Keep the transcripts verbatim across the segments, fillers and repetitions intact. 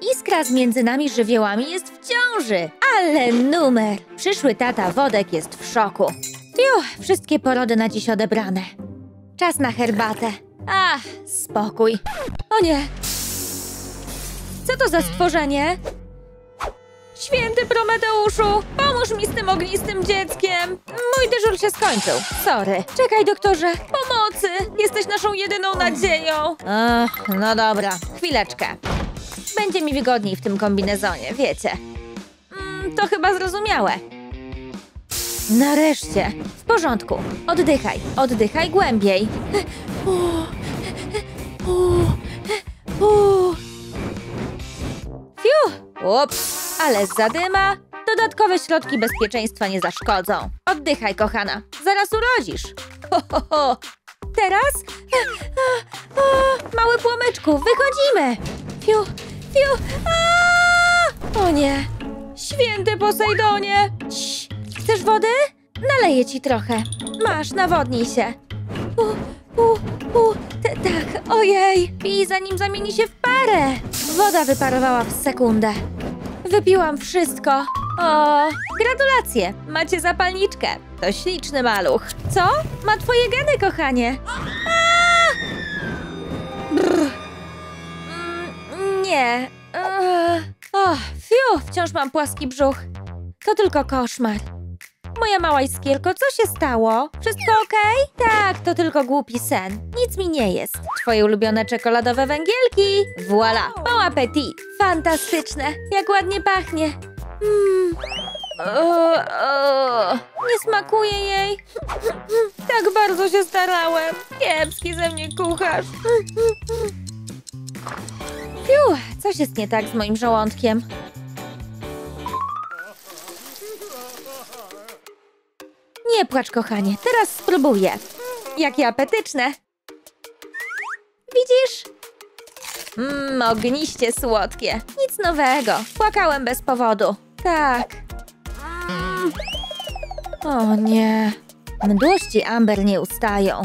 Iskra z między nami żywiołami jest w ciąży. Ale numer! Przyszły tata Wodek jest w szoku. Fiu, wszystkie porody na dziś odebrane. Czas na herbatę. Ach, spokój. O nie! Co to za stworzenie? Święty Prometeuszu, pomóż mi z tym ognistym dzieckiem. Mój dyżur się skończył. Sorry. Czekaj, doktorze. Pomocy! Jesteś naszą jedyną nadzieją. Ach, no dobra. Chwileczkę. Będzie mi wygodniej w tym kombinezonie, wiecie. Mm, to chyba zrozumiałe. Nareszcie. W porządku. Oddychaj. Oddychaj głębiej. Fiu! Ups! Ale zadyma. Dodatkowe środki bezpieczeństwa nie zaszkodzą. Oddychaj, kochana. Zaraz urodzisz. Ho, ho, ho. Teraz? A, a, a, mały płomyczku, wychodzimy. Fiu, fiu. A! O nie. Święty Posejdonie. Cii. Chcesz wody? Naleję ci trochę. Masz, nawodnij się. U, u, u. T tak, ojej. Pij, zanim zamieni się w parę. Woda wyparowała w sekundę. Wypiłam wszystko. O, gratulacje, macie zapalniczkę. To śliczny maluch. Co? Ma twoje geny, kochanie. Mm, nie. O, fiu, wciąż mam płaski brzuch. To tylko koszmar. Moja mała iskierko, co się stało? Wszystko okej? Tak, to tylko głupi sen. Nic mi nie jest. Twoje ulubione czekoladowe węgielki. Voila, bon appetit. Fantastyczne, jak ładnie pachnie. Mm. O, o. Nie smakuje jej. Tak bardzo się starałem. Kiepski ze mnie kucharz. Fiu, coś jest nie tak z moim żołądkiem. Nie płacz, kochanie. Teraz spróbuję. Jakie apetyczne. Widzisz? Mmm, ogniście słodkie. Nic nowego. Płakałem bez powodu. Tak. Mm. O nie. Mdłości Amber nie ustają.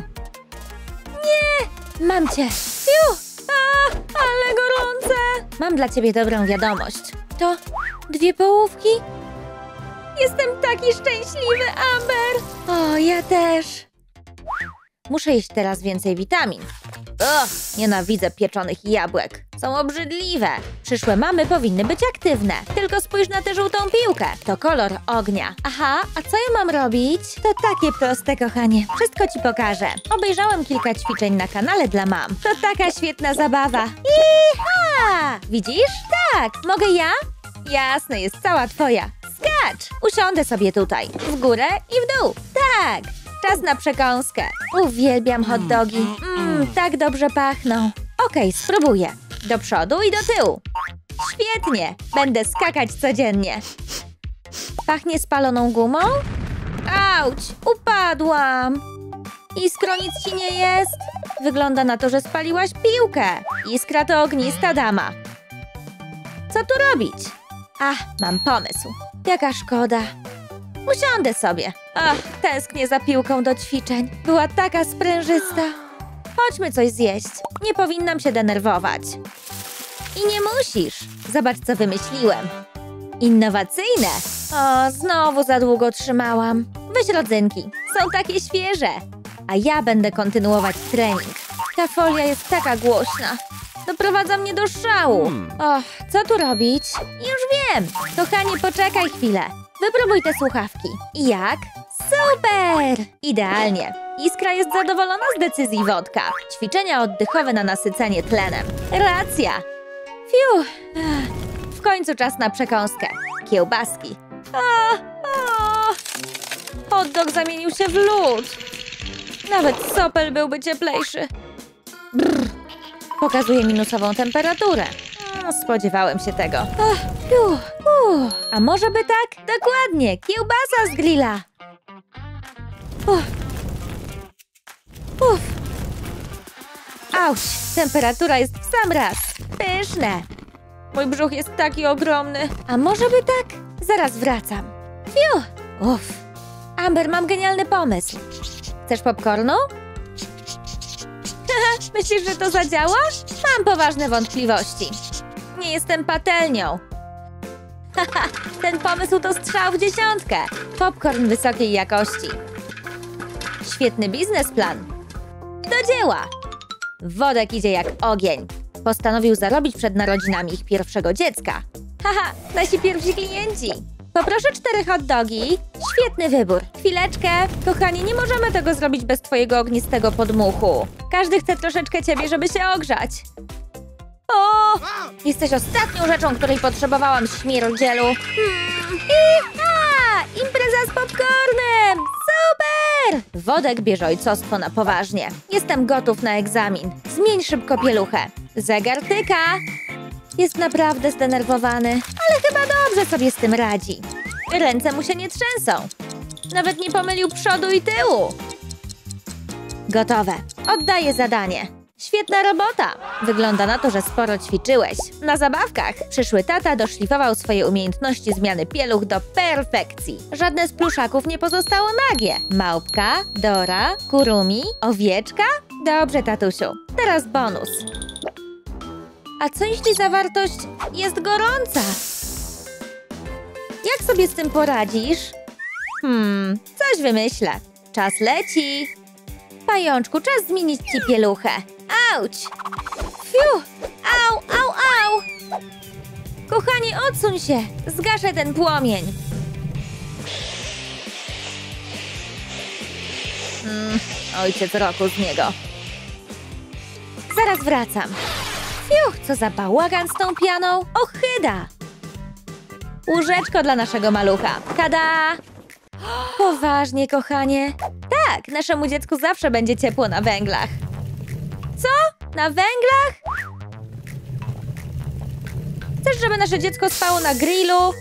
Nie! Mam cię. Fiu! A, ale gorące. Mam dla ciebie dobrą wiadomość. To dwie połówki? Jestem taki szczęśliwy, Amber! O, ja też. Muszę jeść teraz więcej witamin. Ugh, nienawidzę pieczonych jabłek. Są obrzydliwe. Przyszłe mamy powinny być aktywne. Tylko spójrz na tę żółtą piłkę. To kolor ognia. Aha, a co ja mam robić? To takie proste, kochanie. Wszystko ci pokażę. Obejrzałem kilka ćwiczeń na kanale dla mam. To taka świetna zabawa. Iha! Widzisz? Tak. Mogę ja? Jasne, jest cała twoja. Skacz! Usiądę sobie tutaj. W górę i w dół. Tak! Czas na przekąskę. Uwielbiam hot dogi. Mmm, tak dobrze pachną. Okej, spróbuję. Do przodu i do tyłu. Świetnie! Będę skakać codziennie. Pachnie spaloną gumą? Auć! Upadłam! Iskro, nic ci nie jest? Wygląda na to, że spaliłaś piłkę. Iskra to ognista dama. Co tu robić? Ach, mam pomysł. Jaka szkoda. Usiądę sobie. Ach, tęsknię za piłką do ćwiczeń. Była taka sprężysta. Chodźmy coś zjeść. Nie powinnam się denerwować. I nie musisz. Zobacz, co wymyśliłem. Innowacyjne. O, znowu za długo trzymałam. Weź rodzynki. Są takie świeże. A ja będę kontynuować trening. Ta folia jest taka głośna. Doprowadza mnie do szału. Och, co tu robić? Już wiem. Kochanie, poczekaj chwilę. Wypróbuj te słuchawki. I jak? Super! Idealnie. Iskra jest zadowolona z decyzji Wodka. Ćwiczenia oddechowe na nasycenie tlenem. Racja. Fiu. W końcu czas na przekąskę. Kiełbaski. A, a. Hot dog zamienił się w lód. Nawet sopel byłby cieplejszy. Brr. Pokazuje minusową temperaturę. No, spodziewałem się tego. Ach, fiu, uh. A może by tak? Dokładnie, kiełbasa z grilla. Uff. Uff. Auć, temperatura jest w sam raz. Pyszne. Mój brzuch jest taki ogromny. A może by tak? Zaraz wracam. Fiu. Uff. Amber, mam genialny pomysł. Chcesz popcornu? Myślisz, że to zadziała? Mam poważne wątpliwości. Nie jestem patelnią. Haha, ten pomysł to strzał w dziesiątkę. Popcorn wysokiej jakości. Świetny biznesplan. Do dzieła. Wodek idzie jak ogień. Postanowił zarobić przed narodzinami ich pierwszego dziecka. Haha, nasi pierwsi klienci. Poproszę cztery hot dogi. Świetny wybór. Chwileczkę. Kochanie, nie możemy tego zrobić bez twojego ognistego podmuchu. Każdy chce troszeczkę ciebie, żeby się ogrzać. O! Jesteś ostatnią rzeczą, której potrzebowałam, śmierdzielu. Hmm. Iha! Impreza z popcornem! Super! Wodek bierze ojcostwo na poważnie. Jestem gotów na egzamin. Zmień szybko pieluchę. Zegar tyka. Jest naprawdę zdenerwowany, ale chyba dobrze sobie z tym radzi. Ręce mu się nie trzęsą. Nawet nie pomylił przodu i tyłu. Gotowe. Oddaję zadanie. Świetna robota! Wygląda na to, że sporo ćwiczyłeś. Na zabawkach przyszły tata doszlifował swoje umiejętności zmiany pieluch do perfekcji. Żadne z pluszaków nie pozostało nagie. Małpka, Dora, Kurumi, owieczka? Dobrze, tatusiu. Teraz bonus. A co jeśli zawartość jest gorąca? Jak sobie z tym poradzisz? Hmm, coś wymyślę. Czas leci. Pajączku, czas zmienić ci pieluchę. Auć! Fiu! Au, au, au! Kochanie, odsuń się! Zgaszę ten płomień. Mm, ojciec roku z niego. Zaraz wracam. Fiu, co za bałagan z tą pianą. Ochyda! Łóżeczko dla naszego malucha. Tada! Poważnie, kochanie. Tak, naszemu dziecku zawsze będzie ciepło na węglach. Co? Na węglach? Chcesz, żeby nasze dziecko spało na grillu?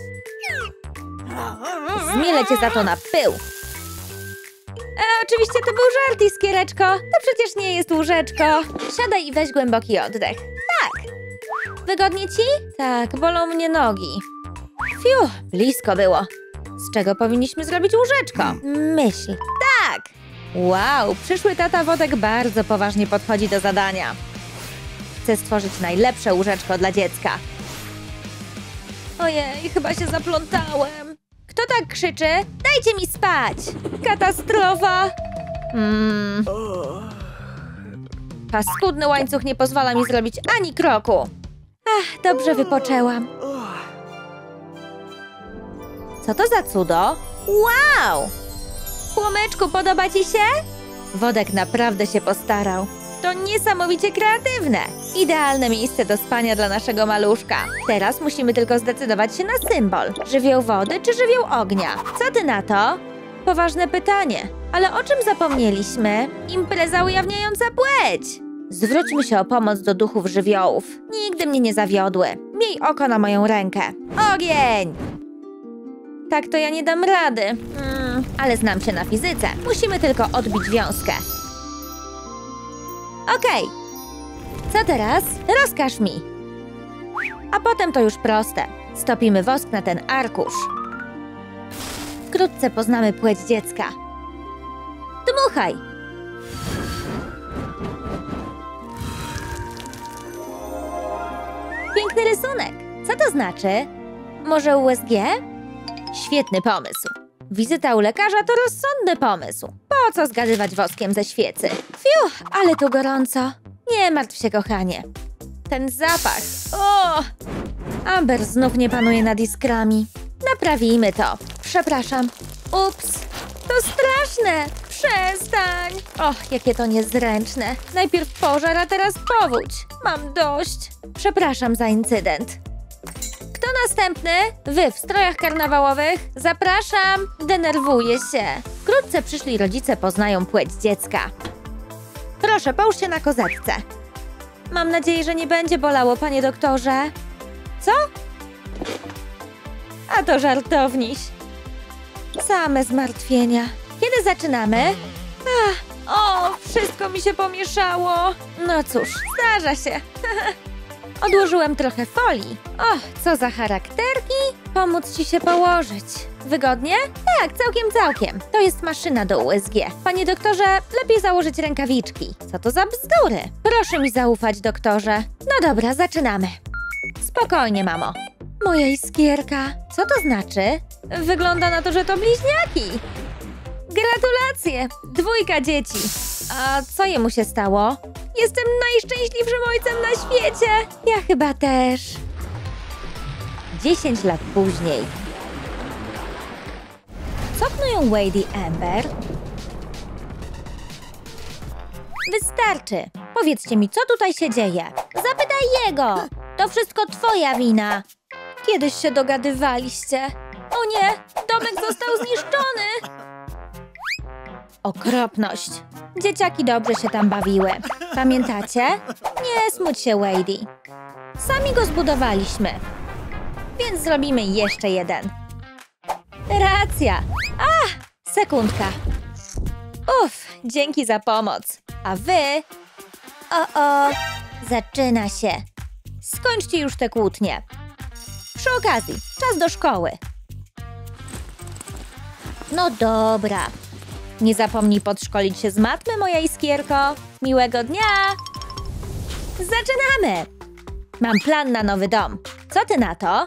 Zmielę cię za to na pył. E, oczywiście to był żart, iskiereczko. To przecież nie jest łóżeczko. Siadaj i weź głęboki oddech. Tak. Wygodnie ci? Tak, bolą mnie nogi. Fiu, blisko było. Z czego powinniśmy zrobić łóżeczko? Myśl. Tak! Wow, przyszły tata Wodek bardzo poważnie podchodzi do zadania. Chce stworzyć najlepsze łóżeczko dla dziecka. Ojej, chyba się zaplątałem. Kto tak krzyczy? Dajcie mi spać! Katastrofa! Hmm. Paskudny łańcuch nie pozwala mi zrobić ani kroku. Ach, dobrze wypoczęłam. Co to za cudo? Wow! Płomyczku, podoba ci się? Wodek naprawdę się postarał. To niesamowicie kreatywne. Idealne miejsce do spania dla naszego maluszka. Teraz musimy tylko zdecydować się na symbol. Żywioł wody czy żywioł ognia? Co ty na to? Poważne pytanie. Ale o czym zapomnieliśmy? Impreza ujawniająca płeć. Zwróćmy się o pomoc do duchów żywiołów. Nigdy mnie nie zawiodły. Miej oko na moją rękę. Ogień! Tak to ja nie dam rady. Hmm, ale znam się na fizyce. Musimy tylko odbić wiązkę. Okej. Co teraz? Rozkaż mi. A potem to już proste. Stopimy wosk na ten arkusz. Wkrótce poznamy płeć dziecka. Dmuchaj. Piękny rysunek. Co to znaczy? Może U S G? Świetny pomysł. Wizyta u lekarza to rozsądny pomysł. Po co zgadywać woskiem ze świecy? Fiu, ale tu gorąco. Nie martw się, kochanie. Ten zapach. O! Amber znów nie panuje nad iskrami. Naprawimy to. Przepraszam. Ups. To straszne. Przestań. Och, jakie to niezręczne. Najpierw pożar, a teraz powódź. Mam dość. Przepraszam za incydent. Kto następny? Wy w strojach karnawałowych? Zapraszam! Denerwuję się. Wkrótce przyszli rodzice poznają płeć dziecka. Proszę, połóż się na kozetce. Mam nadzieję, że nie będzie bolało, panie doktorze. Co? A to żartowniś. Same zmartwienia. Kiedy zaczynamy? Ach, o, wszystko mi się pomieszało. No cóż, zdarza się. Odłożyłem trochę folii. Och, co za charakterki. Pomóc ci się położyć. Wygodnie? Tak, całkiem, całkiem. To jest maszyna do U S G. Panie doktorze, lepiej założyć rękawiczki. Co to za bzdury? Proszę mi zaufać, doktorze. No dobra, zaczynamy. Spokojnie, mamo. Moja iskierka. Co to znaczy? Wygląda na to, że to bliźniaki. Gratulacje! Dwójka dzieci. A co jemu się stało? Jestem najszczęśliwszym ojcem na świecie. Ja chyba też. Dziesięć lat później. Co pnują Wade i Amber? Wystarczy. Powiedzcie mi, co tutaj się dzieje. Zapytaj jego. To wszystko twoja wina. Kiedyś się dogadywaliście. O nie, domek został zniszczony. Okropność. Dzieciaki dobrze się tam bawiły. Pamiętacie? Nie smuć się, Wade. Sami go zbudowaliśmy. Więc zrobimy jeszcze jeden. Racja. A, sekundka. Uff, dzięki za pomoc. A wy? O, o, zaczyna się. Skończcie już te kłótnie. Przy okazji, czas do szkoły. No dobra. Nie zapomnij podszkolić się z matmy, moja iskierko. Miłego dnia! Zaczynamy! Mam plan na nowy dom. Co ty na to?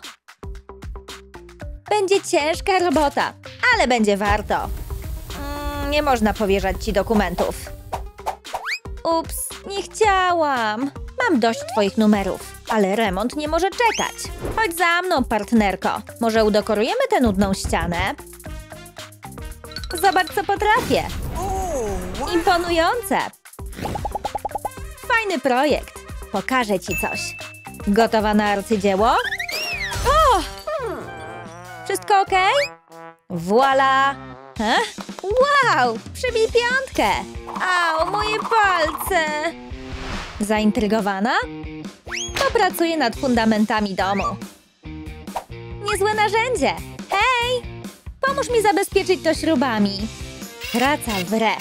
Będzie ciężka robota, ale będzie warto. Mm, nie można powierzać ci dokumentów. Ups, nie chciałam. Mam dość twoich numerów, ale remont nie może czekać. Chodź za mną, partnerko. Może udekorujemy tę nudną ścianę? Zobacz, co potrafię. Imponujące. Fajny projekt. Pokażę ci coś. Gotowa na arcydzieło? O! Wszystko ok? Voila! He? Wow! Przybij piątkę! Au, moje palce! Zaintrygowana? Popracuję nad fundamentami domu. Niezłe narzędzie! Hej! Pomóż mi zabezpieczyć to śrubami. Praca w re.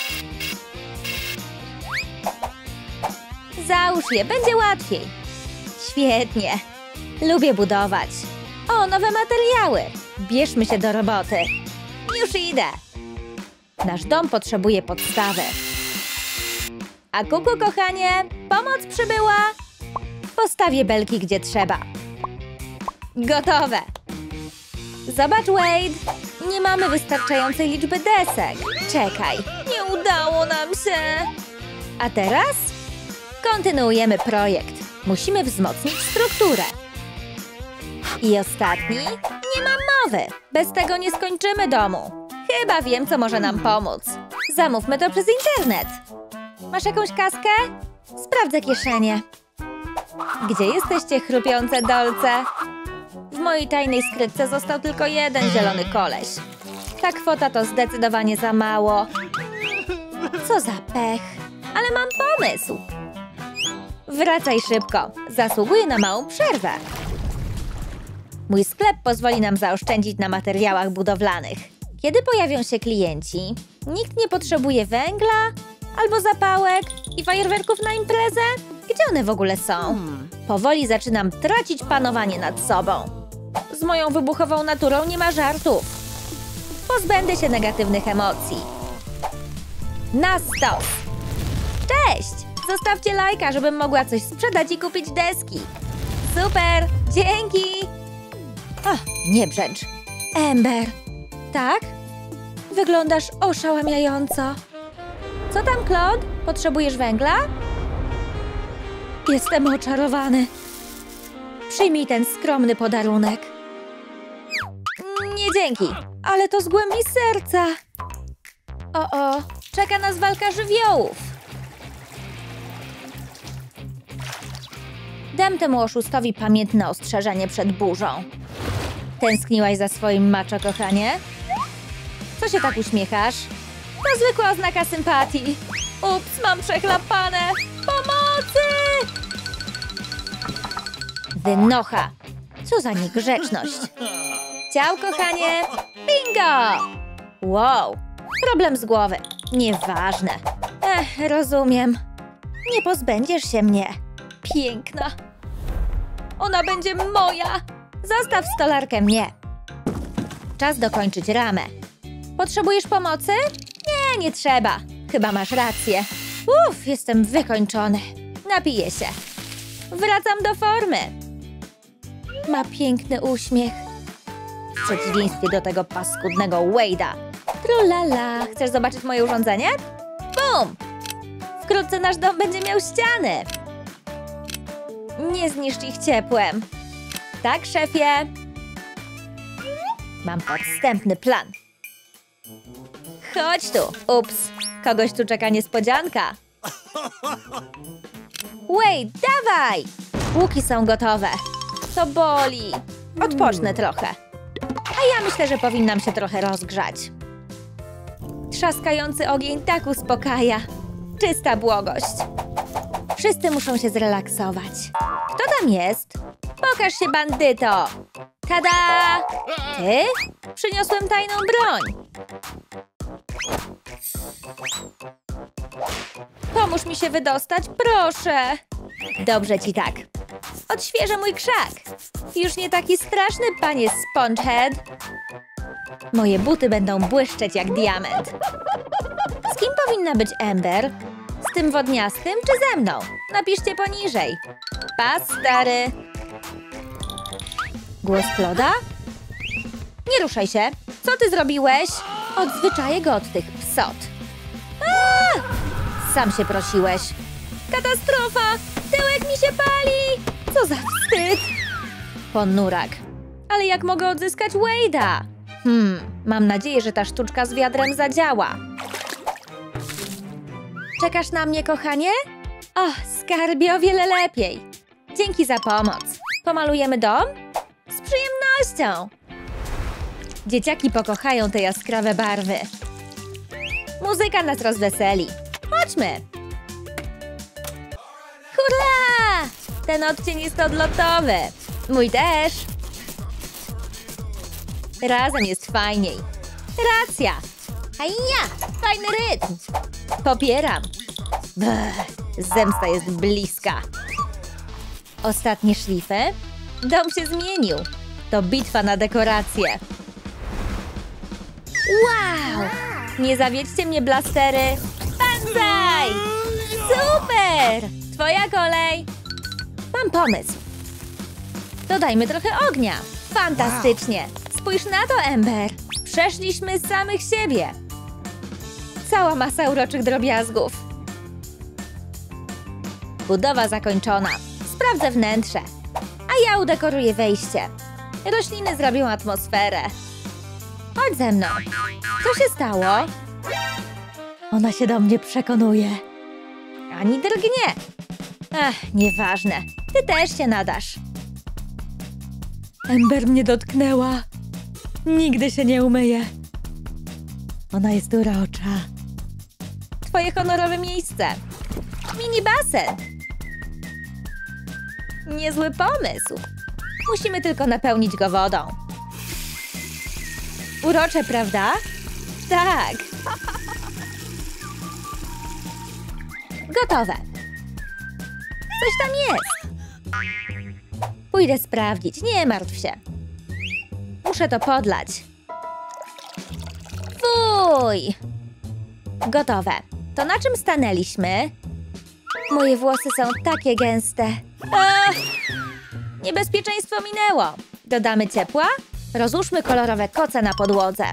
Załóż je, będzie łatwiej. Świetnie. Lubię budować. O, nowe materiały. Bierzmy się do roboty. Już idę. Nasz dom potrzebuje podstawy. A kuku, kochanie, pomoc przybyła. Postawię belki, gdzie trzeba. Gotowe. Zobacz, Wade. Nie mamy wystarczającej liczby desek. Czekaj, nie udało nam się. A teraz? Kontynuujemy projekt. Musimy wzmocnić strukturę. I ostatni? Nie mam mowy. Bez tego nie skończymy domu. Chyba wiem, co może nam pomóc. Zamówmy to przez internet. Masz jakąś kaskę? Sprawdzę kieszenie. Gdzie jesteście, chrupiące dolce? W mojej tajnej skrytce został tylko jeden zielony koleś. Ta kwota to zdecydowanie za mało. Co za pech. Ale mam pomysł. Wracaj szybko. Zasługuję na małą przerwę. Mój sklep pozwoli nam zaoszczędzić na materiałach budowlanych. Kiedy pojawią się klienci, nikt nie potrzebuje węgla albo zapałek i fajerwerków na imprezę? Gdzie one w ogóle są? Powoli zaczynam tracić panowanie nad sobą. Z moją wybuchową naturą nie ma żartów. Pozbędę się negatywnych emocji. Na stos! Cześć! Zostawcie lajka, żebym mogła coś sprzedać i kupić deski. Super! Dzięki! O, nie brzęcz. Amber. Tak? Wyglądasz oszałamiająco. Co tam, Claude? Potrzebujesz węgla? Jestem oczarowany. Przyjmij ten skromny podarunek. Nie dzięki, ale to z głębi serca. O, o, czeka nas walka żywiołów. Dam temu oszustowi pamiętne ostrzeżenie przed burzą. Tęskniłaś za swoim macho, kochanie? Co się tak uśmiechasz? To zwykła oznaka sympatii. Ups, mam przechlapane. Pomocy! Wynocha. Co za niegrzeczność. Ciao, kochanie. Bingo! Wow, problem z głowy. Nieważne. Ech, rozumiem. Nie pozbędziesz się mnie. Piękna. Ona będzie moja. Zostaw stolarkę mnie. Czas dokończyć ramę. Potrzebujesz pomocy? Nie, nie trzeba. Chyba masz rację. Uff, jestem wykończony. Napiję się. Wracam do formy. Ma piękny uśmiech. W przeciwieństwie do tego paskudnego Wade'a. Trulala, chcesz zobaczyć moje urządzenie? Bum! Wkrótce nasz dom będzie miał ściany. Nie zniszcz ich ciepłem. Tak, szefie? Mam podstępny plan. Chodź tu. Ups, kogoś tu czeka niespodzianka. Wade, dawaj! Łuki są gotowe. To boli. Odpocznę trochę. A ja myślę, że powinnam się trochę rozgrzać. Trzaskający ogień tak uspokaja. Czysta błogość. Wszyscy muszą się zrelaksować. Kto tam jest? Pokaż się, bandyto! Tada! Ty? Przyniosłem tajną broń. Pomóż mi się wydostać, proszę. Dobrze ci tak. Odświeżę mój krzak. Już nie taki straszny, panie Spongehead. Moje buty będą błyszczeć jak diament. Z kim powinna być Amber? Z tym wodniastym czy ze mną? Napiszcie poniżej. Pas, stary. Głos Kloda? Nie ruszaj się. Co ty zrobiłeś? Odzwyczaję go od tych psot. Aaa! Sam się prosiłeś. Katastrofa! Tyłek mi się pali! Co za wstyd! Ponurak. Ale jak mogę odzyskać Wade'a? Hmm, mam nadzieję, że ta sztuczka z wiadrem zadziała. Czekasz na mnie, kochanie? O, skarbie, o wiele lepiej. Dzięki za pomoc. Pomalujemy dom? Z przyjemnością. Dzieciaki pokochają te jaskrawe barwy. Muzyka nas rozweseli. Chodźmy. Hurra! Ten odcień jest odlotowy. Mój też. Razem jest fajniej. Racja. A ja! Fajny rytm. Popieram. Bleh, zemsta jest bliska. Ostatnie szlify. Dom się zmienił. To bitwa na dekoracje. Wow! Nie zawiedźcie mnie, blastery. Banzai! Super! Twoja kolej. Mam pomysł. Dodajmy trochę ognia. Fantastycznie. Spójrz na to, Amber. Przeszliśmy z samych siebie. Cała masa uroczych drobiazgów. Budowa zakończona. Sprawdzę wnętrze. A ja udekoruję wejście. Rośliny zrobią atmosferę. Chodź ze mną. Co się stało? Ona się do mnie przekonuje. Ani drgnie. Ach, nieważne. Ty też się nadasz. Amber mnie dotknęła. Nigdy się nie umyję. Ona jest urocza. Twoje honorowe miejsce. Mini basen. Niezły pomysł. Musimy tylko napełnić go wodą. Urocze, prawda? Tak. Gotowe. Coś tam jest. Pójdę sprawdzić, nie martw się. Muszę to podlać. Fuj! Gotowe. To na czym stanęliśmy? Moje włosy są takie gęste. Ach! Niebezpieczeństwo minęło. Dodamy ciepła? Rozłóżmy kolorowe koce na podłodze.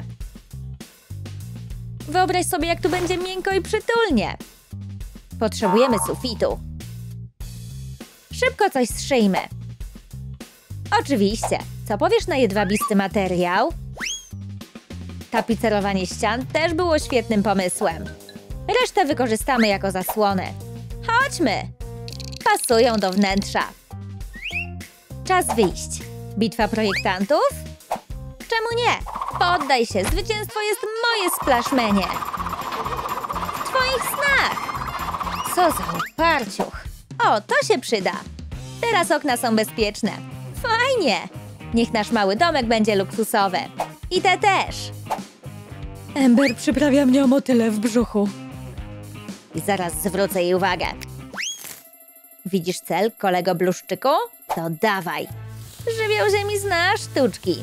Wyobraź sobie, jak tu będzie miękko i przytulnie. Potrzebujemy sufitu. Szybko coś zszyjmy. Oczywiście. Co powiesz na jedwabisty materiał? Tapicerowanie ścian też było świetnym pomysłem. Resztę wykorzystamy jako zasłony. Chodźmy! Pasują do wnętrza. Czas wyjść. Bitwa projektantów? Czemu nie? Poddaj się, zwycięstwo jest moje, Splashmanie. W twoich snach. Co za uparciuch. O, to się przyda. Teraz okna są bezpieczne. Fajnie. Niech nasz mały domek będzie luksusowy. I te też. Amber przyprawia mnie o motyle w brzuchu. I zaraz zwrócę jej uwagę. Widzisz cel, kolego bluszczyku? To dawaj. Żywioł ziemi zna sztuczki.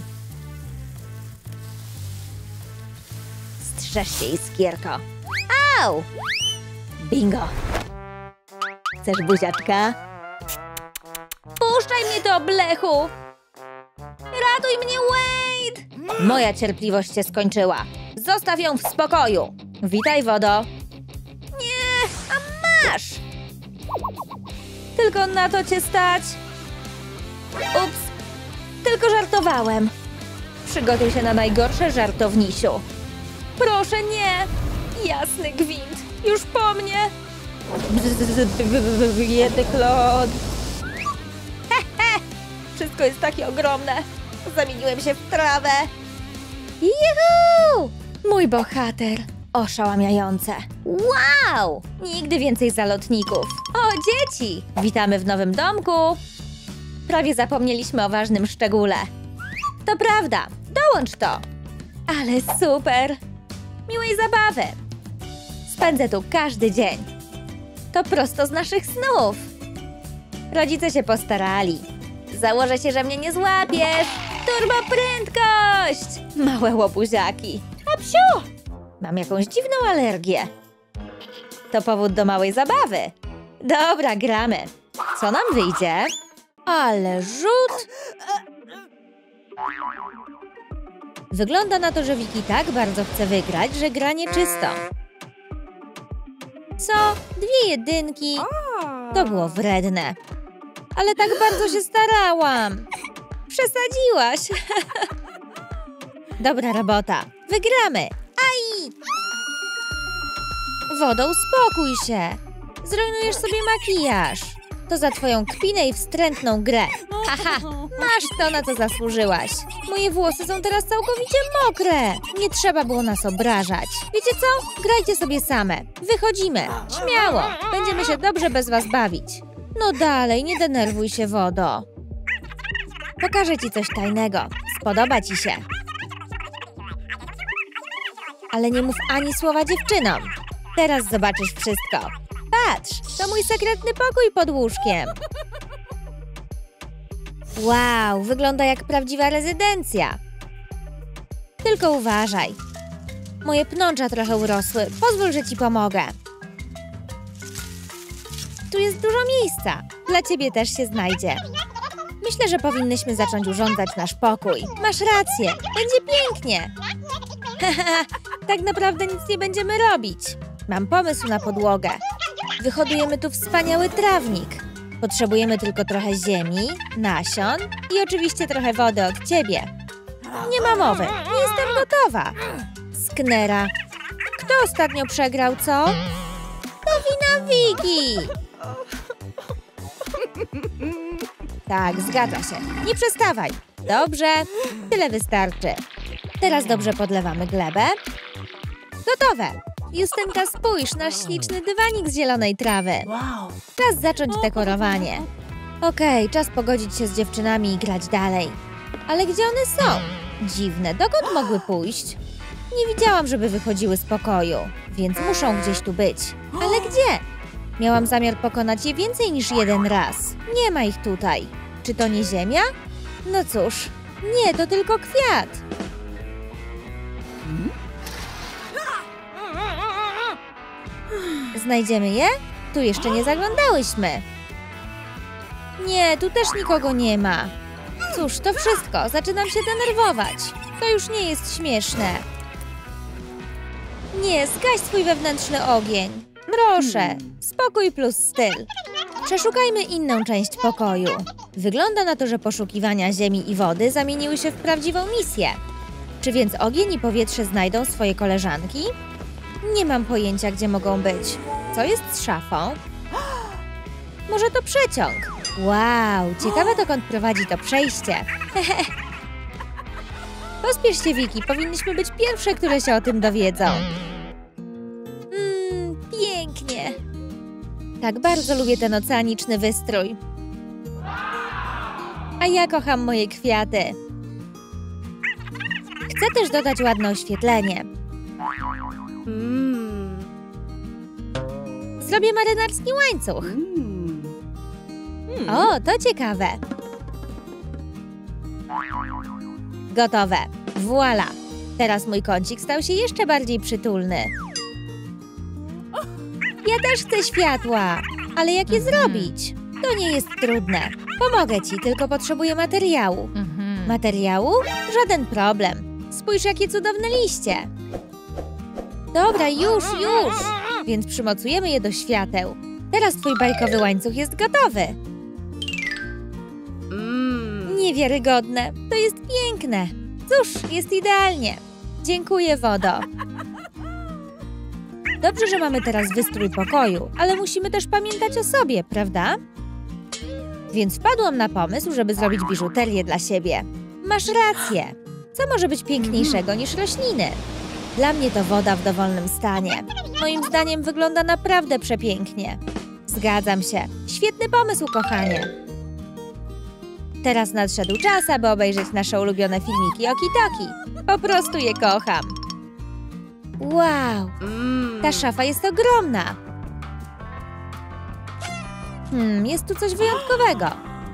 Strzeż się, iskierko. Au! Bingo. Chcesz buziaczka? Puszczaj mnie do blechu. mnie, Wade! Moja cierpliwość się skończyła. Zostaw ją w spokoju. Witaj, wodo. Nie, a masz! Tylko na to cię stać. Ups, tylko żartowałem. Przygotuj się na najgorsze, żartownisiu. Proszę, nie! Jasny gwint, już po mnie! Biedny Claude. Hehe! Wszystko jest takie ogromne. Zamieniłem się w trawę. Juhu! Mój bohater. Oszałamiające. Wow! Nigdy więcej zalotników. O, dzieci! Witamy w nowym domku. Prawie zapomnieliśmy o ważnym szczególe. To prawda, dołącz to. Ale super! Miłej zabawy. Spędzę tu każdy dzień. To prosto z naszych snów. Rodzice się postarali. Założę się, że mnie nie złapiesz. Turbo prędkość! Małe łobuziaki. A psiu! Mam jakąś dziwną alergię. To powód do małej zabawy. Dobra, gramy. Co nam wyjdzie? Ale rzut! Wygląda na to, że Vicky tak bardzo chce wygrać, że gra nieczysto. Co? Dwie jedynki? To było wredne. Ale tak bardzo się starałam. Przesadziłaś. Dobra robota. Wygramy. Aj! Wodo, uspokój się. Zrujnujesz sobie makijaż. To za twoją kpinę i wstrętną grę. Haha, masz to, na co zasłużyłaś. Moje włosy są teraz całkowicie mokre. Nie trzeba było nas obrażać. Wiecie co? Grajcie sobie same. Wychodzimy. Śmiało. Będziemy się dobrze bez was bawić. No dalej, nie denerwuj się, wodo. Pokażę ci coś tajnego. Spodoba ci się. Ale nie mów ani słowa dziewczynom. Teraz zobaczysz wszystko. Patrz, to mój sekretny pokój pod łóżkiem. Wow, wygląda jak prawdziwa rezydencja. Tylko uważaj. Moje pnącza trochę urosły. Pozwól, że ci pomogę. Tu jest dużo miejsca. Dla ciebie też się znajdzie. Myślę, że powinnyśmy zacząć urządzać nasz pokój. Masz rację. Będzie pięknie. Haha, tak naprawdę nic nie będziemy robić. Mam pomysł na podłogę. Wyhodujemy tu wspaniały trawnik. Potrzebujemy tylko trochę ziemi, nasion i oczywiście trochę wody od ciebie. Nie ma mowy, nie jestem gotowa. Sknera. Kto ostatnio przegrał, co? To wina Vicky. Tak, zgadza się. Nie przestawaj. Dobrze, tyle wystarczy. Teraz dobrze podlewamy glebę. Gotowe. Justynka, spójrz, nasz śliczny dywanik z zielonej trawy. Czas zacząć dekorowanie. Okej, czas pogodzić się z dziewczynami i grać dalej. Ale gdzie one są? Dziwne, dokąd mogły pójść? Nie widziałam, żeby wychodziły z pokoju, więc muszą gdzieś tu być. Ale gdzie? Miałam zamiar pokonać je więcej niż jeden raz. Nie ma ich tutaj. Czy to nie ziemia? No cóż, nie, to tylko kwiat. Znajdziemy je? Tu jeszcze nie zaglądałyśmy. Nie, tu też nikogo nie ma. Cóż, to wszystko. Zaczynam się denerwować. To już nie jest śmieszne. Nie, zgaś swój wewnętrzny ogień. Proszę, spokój plus styl. Przeszukajmy inną część pokoju. Wygląda na to, że poszukiwania ziemi i wody zamieniły się w prawdziwą misję. Czy więc ogień i powietrze znajdą swoje koleżanki? Nie mam pojęcia, gdzie mogą być. Co jest z szafą? Może to przeciąg? Wow, ciekawe, dokąd prowadzi to przejście. Pospiesz się, Vicky, powinniśmy być pierwsze, które się o tym dowiedzą. Mmm, pięknie. Tak bardzo lubię ten oceaniczny wystrój. A ja kocham moje kwiaty. Chcę też dodać ładne oświetlenie. Mm. Zrobię marynarski łańcuch. Mm. O, to ciekawe. Gotowe. Voila. Teraz mój kącik stał się jeszcze bardziej przytulny. Ja też chcę światła. Ale jak je zrobić? To nie jest trudne. Pomogę ci, tylko potrzebuję materiału. Materiału? Żaden problem. Spójrz, jakie cudowne liście. Dobra, już, już. Więc przymocujemy je do świateł. Teraz twój bajkowy łańcuch jest gotowy. Niewiarygodne. To jest piękne. Cóż, jest idealnie. Dziękuję, wodo. Dobrze, że mamy teraz wystrój pokoju, ale musimy też pamiętać o sobie, prawda? Więc wpadłam na pomysł, żeby zrobić biżuterię dla siebie. Masz rację. Co może być piękniejszego niż rośliny? Dla mnie to woda w dowolnym stanie. Moim zdaniem wygląda naprawdę przepięknie. Zgadzam się. Świetny pomysł, kochanie. Teraz nadszedł czas, aby obejrzeć nasze ulubione filmiki Okitoki. Po prostu je kocham. Wow! Ta szafa jest ogromna. Hmm, jest tu coś wyjątkowego.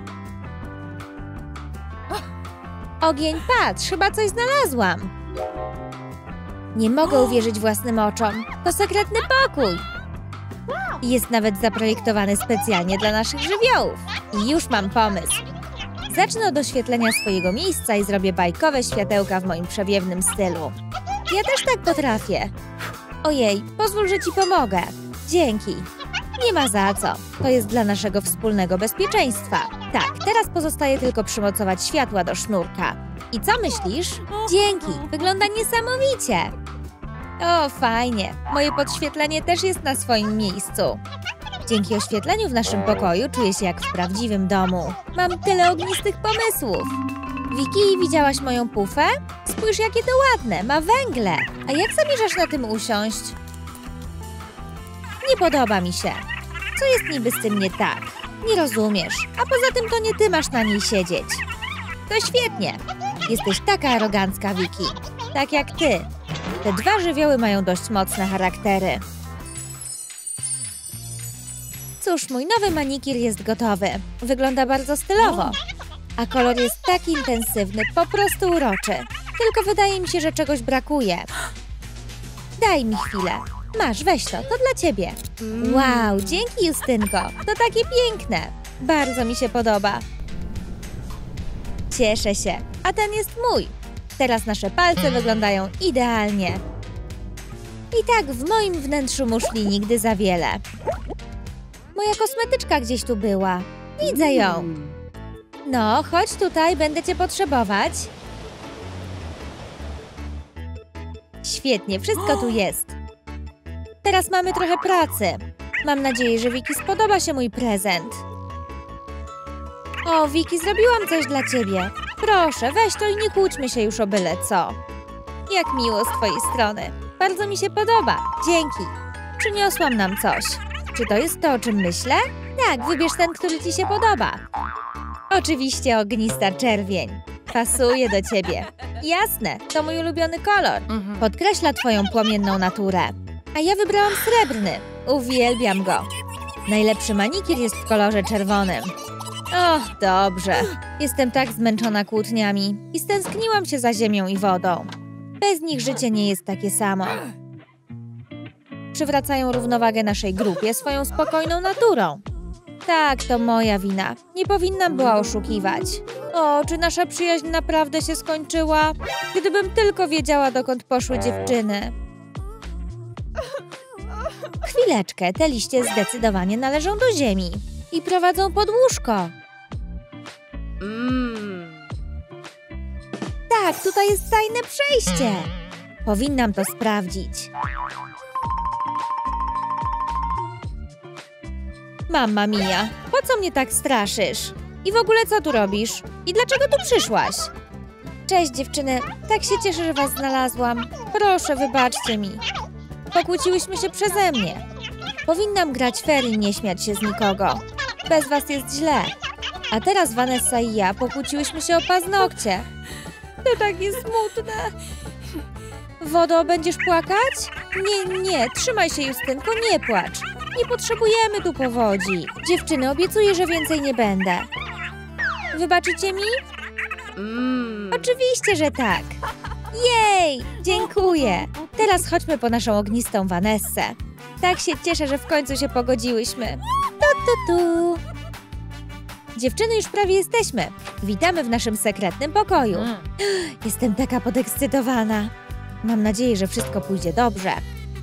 Ogień, patrz, chyba coś znalazłam. Nie mogę uwierzyć własnym oczom. To sekretny pokój. Jest nawet zaprojektowany specjalnie dla naszych żywiołów. I już mam pomysł. Zacznę od oświetlenia swojego miejsca i zrobię bajkowe światełka w moim przewiewnym stylu. Ja też tak potrafię. Ojej, pozwól, że ci pomogę. Dzięki. Nie ma za co. To jest dla naszego wspólnego bezpieczeństwa. Tak, teraz pozostaje tylko przymocować światła do sznurka. I co myślisz? Dzięki, wygląda niesamowicie. O, fajnie. Moje podświetlenie też jest na swoim miejscu. Dzięki oświetleniu w naszym pokoju czuję się jak w prawdziwym domu. Mam tyle ognistych pomysłów. Wiki, widziałaś moją pufę? Spójrz, jakie to ładne, ma węgle. A jak zamierzasz na tym usiąść? Nie podoba mi się. Co jest niby z tym nie tak? Nie rozumiesz. A poza tym to nie ty masz na niej siedzieć. To świetnie. Jesteś taka arogancka, Wiki. Tak jak ty. Te dwa żywioły mają dość mocne charaktery. Cóż, mój nowy manikir jest gotowy. Wygląda bardzo stylowo. A kolor jest tak intensywny, po prostu uroczy. Tylko wydaje mi się, że czegoś brakuje. Daj mi chwilę. Masz, weź to, to dla ciebie. Wow, dzięki, Justynko. To takie piękne. Bardzo mi się podoba. Cieszę się. A ten jest mój. Teraz nasze palce wyglądają idealnie. I tak w moim wnętrzu muszli nigdy za wiele. Moja kosmetyczka gdzieś tu była. Widzę ją. No, chodź tutaj, będę cię potrzebować. Świetnie, wszystko tu jest. Teraz mamy trochę pracy. Mam nadzieję, że Wiki spodoba się mój prezent. O, Wiki, zrobiłam coś dla ciebie. Proszę, weź to i nie kłóćmy się już o byle co. Jak miło z twojej strony. Bardzo mi się podoba. Dzięki. Przyniosłam nam coś. Czy to jest to, o czym myślę? Tak, wybierz ten, który ci się podoba. Oczywiście ognista czerwień. Pasuje do ciebie. Jasne, to mój ulubiony kolor. Podkreśla twoją płomienną naturę. A ja wybrałam srebrny. Uwielbiam go. Najlepszy manikir jest w kolorze czerwonym. Och, dobrze. Jestem tak zmęczona kłótniami i stęskniłam się za ziemią i wodą. Bez nich życie nie jest takie samo. Przywracają równowagę naszej grupie swoją spokojną naturą. Tak, to moja wina. Nie powinnam była oszukiwać. O, czy nasza przyjaźń naprawdę się skończyła? Gdybym tylko wiedziała, dokąd poszły dziewczyny. Chwileczkę, te liście zdecydowanie należą do ziemi i prowadzą pod łóżko. Mm. Tak, tutaj jest tajne przejście. Powinnam to sprawdzić. Mamma mia, po co mnie tak straszysz? I w ogóle co tu robisz? I dlaczego tu przyszłaś? Cześć dziewczyny, tak się cieszę, że was znalazłam. Proszę, wybaczcie mi. Pokłóciłyśmy się przeze mnie. Powinnam grać fair i nie śmiać się z nikogo. Bez was jest źle. A teraz Vanessa i ja pokłóciłyśmy się o paznokcie. To takie smutne. Wodo, będziesz płakać? Nie, nie, trzymaj się, Justynko, nie płacz. Nie potrzebujemy tu powodzi. Dziewczyny, obiecuję, że więcej nie będę. Wybaczycie mi? Mm. Oczywiście, że tak. Jej, dziękuję. Teraz chodźmy po naszą ognistą Vanessę. Tak się cieszę, że w końcu się pogodziłyśmy. Tu, tu, tu. Dziewczyny, już prawie jesteśmy. Witamy w naszym sekretnym pokoju. Jestem taka podekscytowana. Mam nadzieję, że wszystko pójdzie dobrze.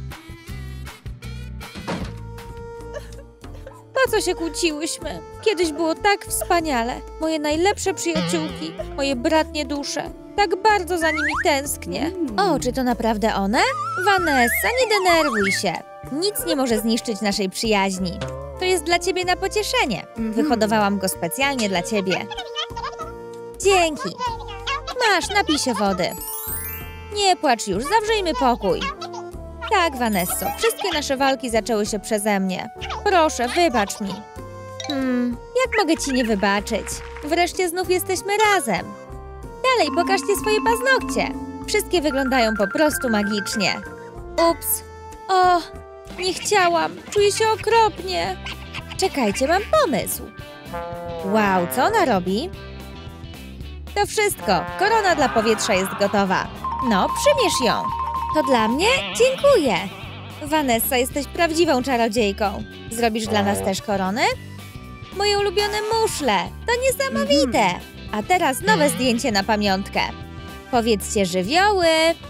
Po co się kłóciłyśmy? Kiedyś było tak wspaniale. Moje najlepsze przyjaciółki, moje bratnie dusze. Tak bardzo za nimi tęsknię. O, czy to naprawdę one? Vanessa, nie denerwuj się. Nic nie może zniszczyć naszej przyjaźni. To jest dla ciebie na pocieszenie. Wyhodowałam go specjalnie dla ciebie. Dzięki. Masz, napij się wody. Nie płacz już, zawrzyjmy pokój. Tak, Vanesso, wszystkie nasze walki zaczęły się przeze mnie. Proszę, wybacz mi. Hmm, jak mogę ci nie wybaczyć? Wreszcie znów jesteśmy razem. Dalej, pokażcie swoje paznokcie. Wszystkie wyglądają po prostu magicznie. Ups. O, nie chciałam. Czuję się okropnie. Czekajcie, mam pomysł. Wow, co ona robi? To wszystko. Korona dla powietrza jest gotowa. No, przymierz ją. To dla mnie? Dziękuję. Vanessa, jesteś prawdziwą czarodziejką. Zrobisz dla nas też korony? Moje ulubione muszle. To niesamowite. A teraz nowe zdjęcie na pamiątkę. Powiedzcie żywioły.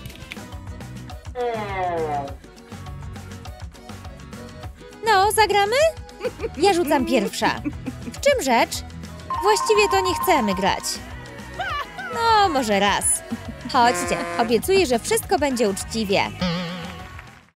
No, zagramy? Ja rzucam pierwsza. W czym rzecz? Właściwie to nie chcemy grać. No, może raz. Chodźcie, obiecuję, że wszystko będzie uczciwie.